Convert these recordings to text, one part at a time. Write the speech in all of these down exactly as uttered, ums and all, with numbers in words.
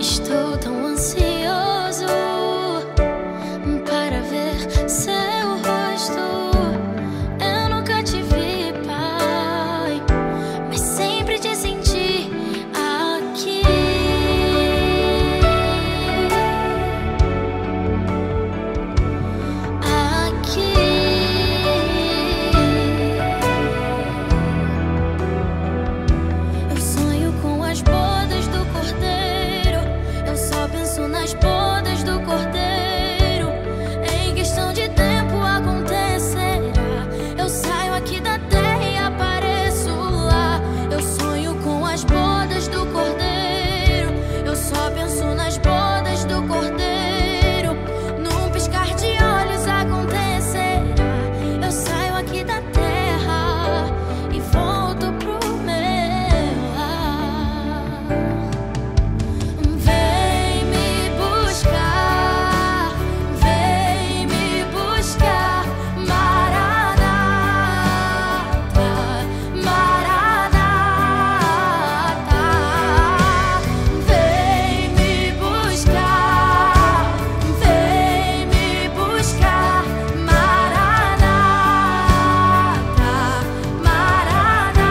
Estou tão ansioso para ver seu rosto. Eu nunca te vi, Pai, mas sempre te senti aqui. Aqui. Eu sonho com as bodas do Cordeiro. Eu só penso nas bodas do Cordeiro. Em questão de tempo acontecerá. Eu saio aqui da terra e apareço lá. Eu sonho com as bodas do Cordeiro. Eu só penso nas bodas do Cordeiro. Num piscar de olhos acontecerá. Eu saio aqui da terra e volto pro meu lar. Vem me buscar, vem me buscar, Maranata, Maranata. Vem me buscar, vem me buscar, Maranata, Maranata.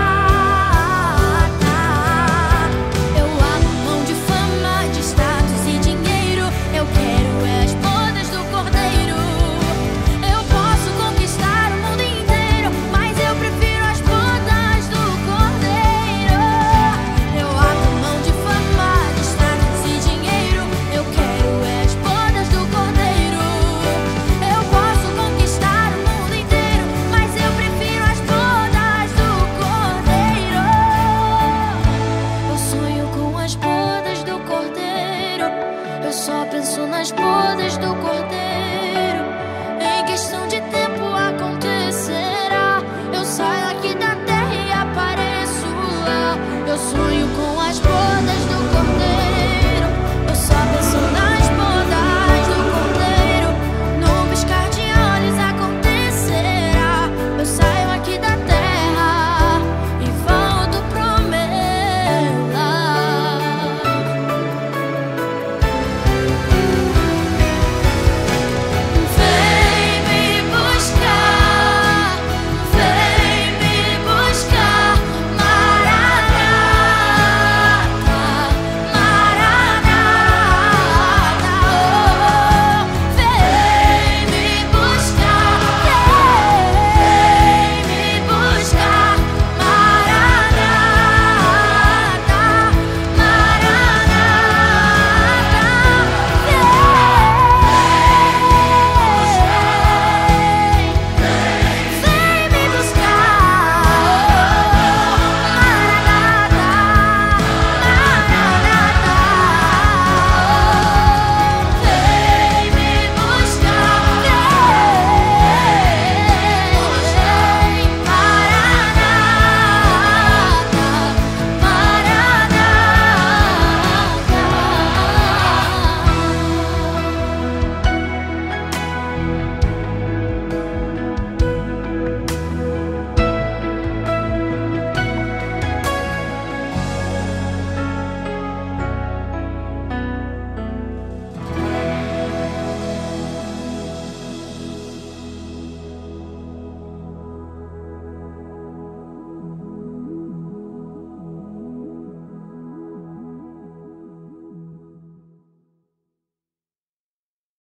Eu abro mão de fama, de status e dinheiro. Eu quero é as bodas do Cordeiro. Eu posso conquistar o mundo inteiro, mas eu prefiro as bodas do Cordeiro. Eu abro mão de fama, de status e dinheiro. Eu quero é as bodas do Cordeiro. Eu posso conquistar o mundo inteiro, mas eu prefiro as bodas do Cordeiro. Eu sonho com as bodas do Cordeiro. Eu só penso nas bodas